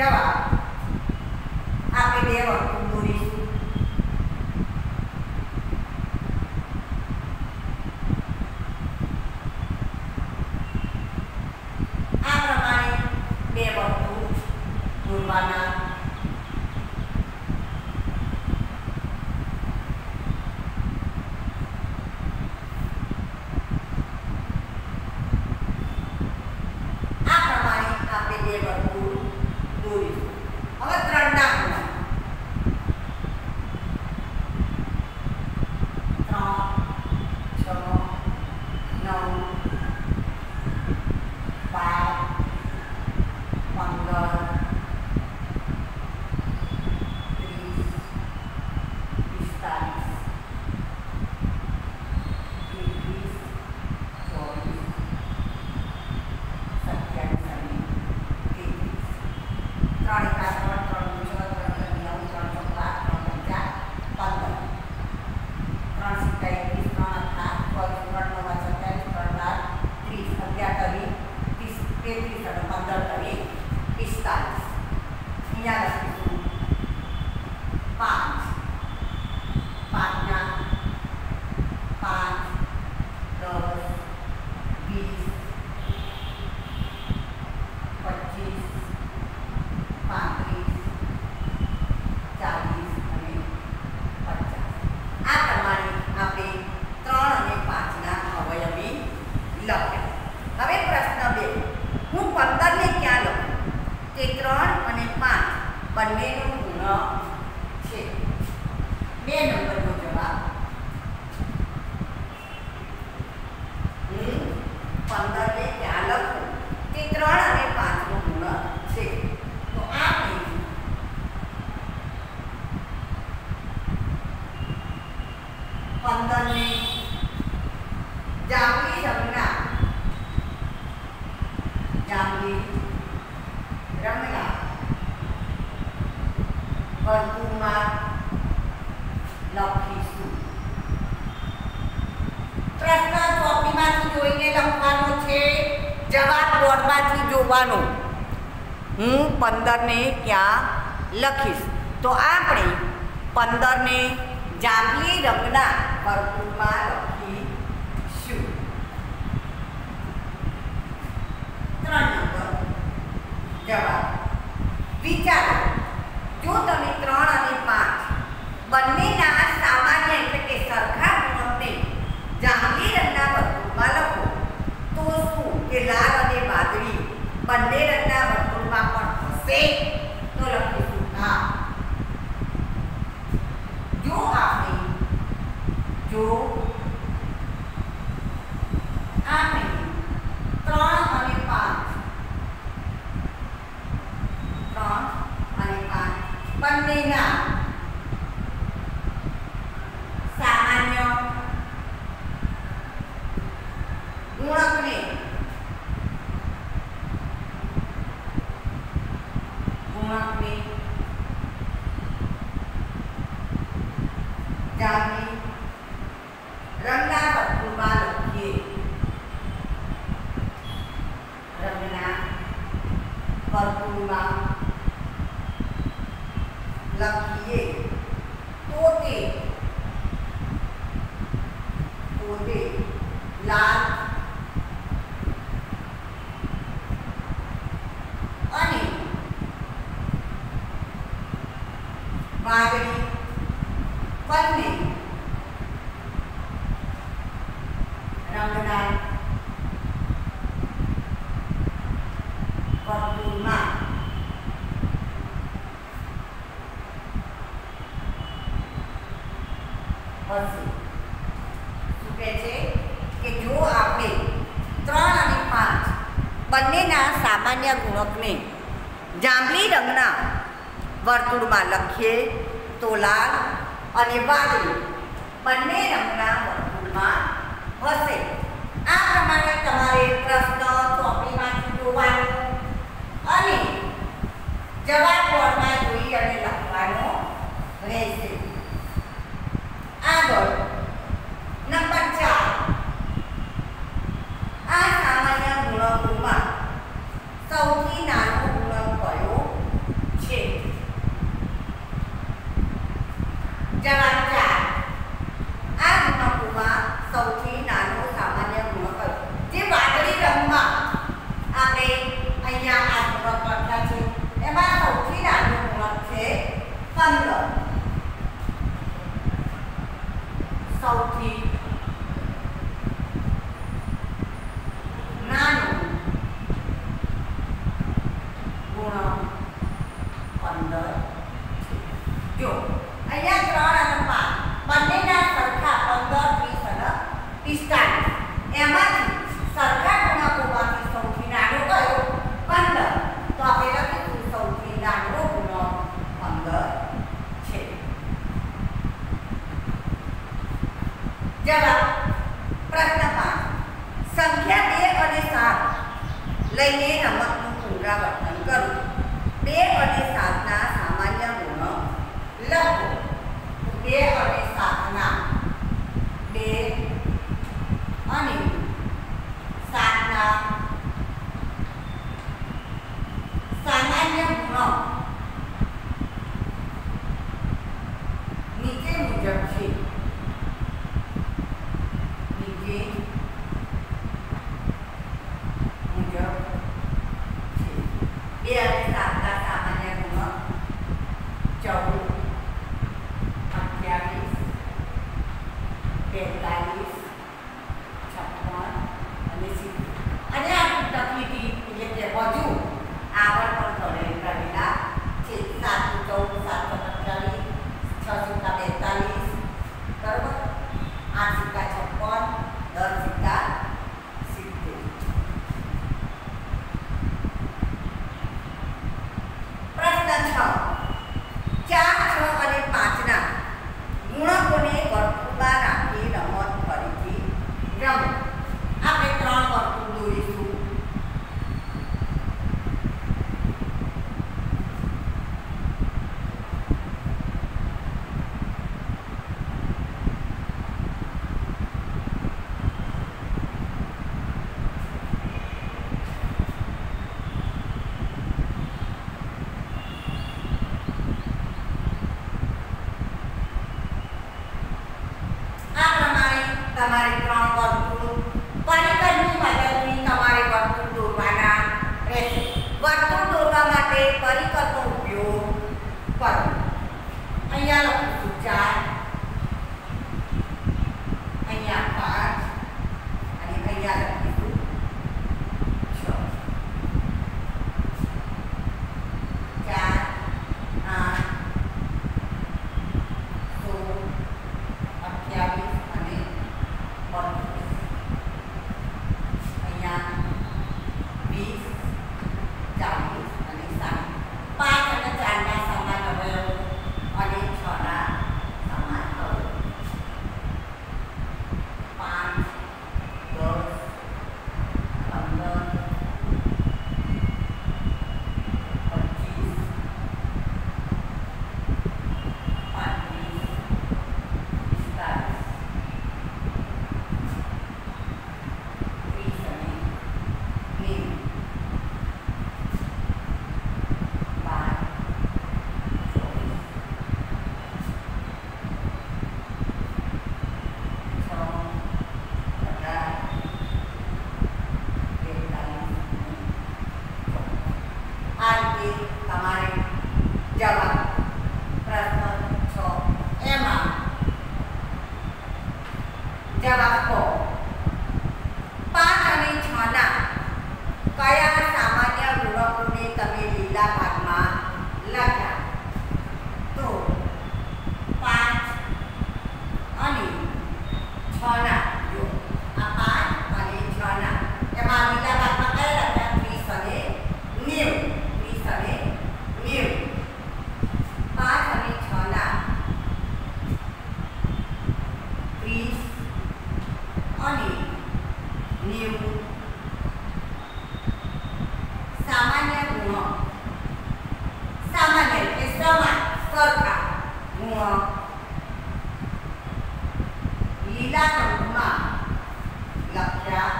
જવાબ આપણે બે વર્તુળ દોરીશું. આ પ્રમાણે બે વર્તુળ દોરવાના. બંનેનો ગુણક છે. 2 નંબરનો જવાબ. હું 15 ને ક્યાં લખું તે 3 અને 5 નો ગુણક છે. તો આપણે 15 ને જાંબલી રંગના વર્તુળમાં લખીશું. પ્રશ્ન ચોપડીમાંથી જોઈને લખવાનો છે, જવાબ બોર્ડમાંથી જોવાનો. હું 15 ને ક્યાં લખીશ? તો આપણે 15 ને જાંબલી રંગના વર્તુળમાં લખીશું. 3 નંબર જવાબ. વિચારો, જો તમે 3 અને 5 બંનેના સામાન્ય એટલે કે સરખા ગુણકને જાંબલી રંગના વર્તુળમાં લખો તો શું કે લાલ અને વાદળી બંને રંગના વર્તુળમાં પણ હશે? તો લખીશું હા. જો આપણે 3 અને 5 બંનેના સામાન્ય ગુણકને જાંબલી રંગના વર્તુળમાં લખીએ. રંગના વર્તુળમાં લખીએ તો તે લાલ અને વાદળી બંને રંગના વર્તુળમાં હશે. શું કહે છે કે જો આપણે 3 અને 5 બંનેના સામાન્ય ગુણકને જાંબલી રંગના વર્તુળમાં લખીએ તો લાલ અને વાદળી બંને રંગના વર્તુળમાં હશે. આ પ્રમાણે તમારે પ્રશ્ન ચોપડીમાંથી જોવાનો અને જવાબ બોર્ડમાં જોઈ અને લખવાનો રહેશે. આગળ નંબર 4. આ સામાન્ય ગુણકોમાં સૌથી નાનો ગુણક કયો લઈને રમતનું પુનરાવર્તન કરવું. 2 અને 7ના સામાન્ય ગુણો લખો. 2 અને 7ના 2 અને 7ના સામાન્ય ગુણો નીચે મુજબ છે. બે અને 7ના સામાન્ય ગુણો 14, 28, 42, 56 અને 70. અને આ તકનીકી એટલે કે હજુ આગળ પણ કરેલા છે. 7 14, 7 28, 6 સિક્કા 42, બરોબર, 8 સિક્કા 56, 10 સિક્કા 70. પ્રશ્ન 6. 4, 6 અને 5ના ગુણકોને વર્તુળમાં રાખી રમત ફરીથી રમો. આપણે 3 વર્તુળ દોરીશું. તમારે 3 વર્તુળ પરિકરની મદદથી તમારે વર્તુળ દોરવાના રહેશે. વર્તુળ દોરવા માટે પરિકરનો ઉપયોગ કરો. અહીંયા લખીશું 4, અહીંયા 5 અને અહીંયા લખીશું 6. 4, 8, 16, 28 અને 32. અહીંયા 20, 40 અને 60. 5 અને 4ના સમાન અવયવો અને 6ના સમાન અવયવો. 5, 10, 15, 25, આ રીતે તમારે જવાબ પ્રશ્ન 6 એમાં જવાબ કહો. 5 અને 6ના કયા સામાન્ય ગુણકોને તમે લીલા ભાગમાં લખ્યા? તો 5 અને 6ના જો આ 5 અને 6ના એમાં લીલા ભાગમાં કયા લખ્યા? 30 અને 90. 30 અને 90. 5 અને 6ના 30 અને 90 સામાન્ય ગુણો. સામાન્ય એટલે સમાન સરખા ગુણો લીલા રંગમાં લખ્યા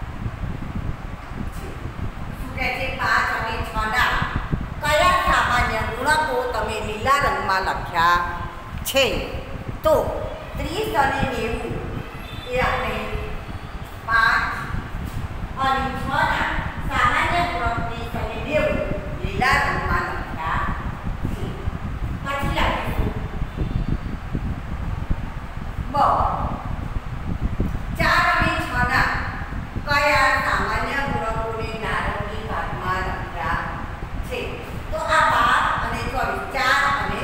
છે. શું કહે છે? 5 અને 6ના કયા સામાન્ય ગુણકો તમે લીલા રંગમાં લખ્યા છે? તો 30 અને 90 એ આપણે 5 અને 6ના સામાન્ય ગુણક 30 અને 90 લીલા રંગમાં લખ્યા છે. પછી લખીશું બ. 4 અને 6ના કયા સામાન્ય ગુણકોને નારંગી ભાગમાં લખ્યા છે? તો આ 12 અને 24, 4 અને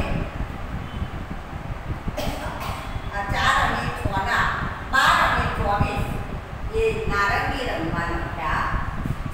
6ના 12 અને 24 એ નારંગી રંગમાં લખ્યા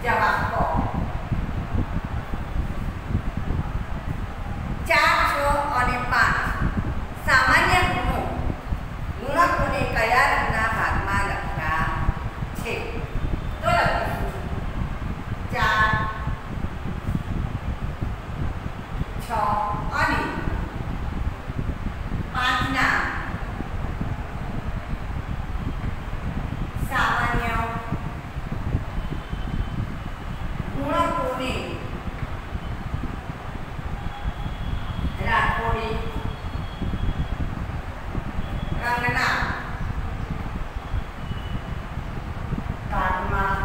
જવાબ ક. 4, 6 અને 5 સામાન્ય ગુણકોને કયા રંગના ભાગમાં લખ્યા છે? તો લખીશું 4, 6 અને 5ના સામાન્ય ગુણકોને રાખોડી રંગના ભાગમાં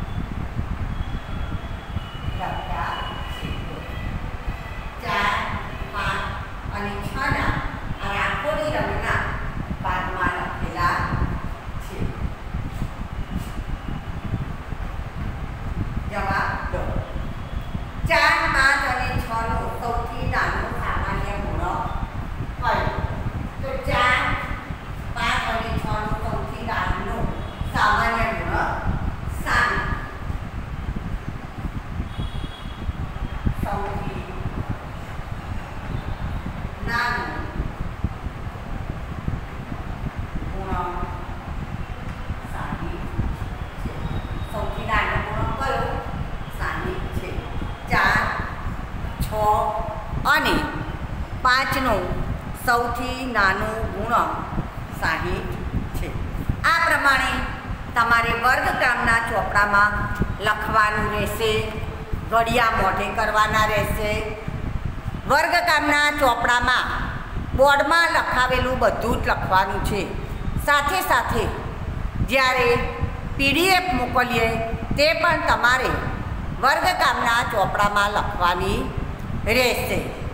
લખ્યા છે. 4, 5 અને 6ના આ રાખોડી રંગના ભાગમાં લખેલા છે. જવાબ દો. 4, 5 અને 6નો સૌથી નાનો સામાન્ય ગુણક કયો? તો 4, 5 અને 6નો સૌથી નાનો સામાન્ય ગુણક 7. સૌથી નાનો ગુણક 60 છે. સૌથી નાનો ગુણક કયો? 60 છે. 4, 6 અને 5નો સૌથી નાનો ગુણક 60 છે. આ પ્રમાણે તમારે વર્ગકામના ચોપડામાં લખવાનું રહેશે, ઘડિયા મોઢે કરવાના રહેશે. વર્ગકામના ચોપડામાં બોર્ડમાં લખાવેલું બધું જ લખવાનું છે. સાથે સાથે જ્યારે PDF મોકલીએ તે પણ તમારે વર્ગકામના ચોપડામાં લખવાની રહેશે.